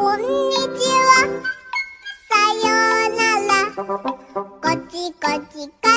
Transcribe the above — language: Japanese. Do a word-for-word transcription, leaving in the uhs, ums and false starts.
こんにちは。さようなら。こちこちか。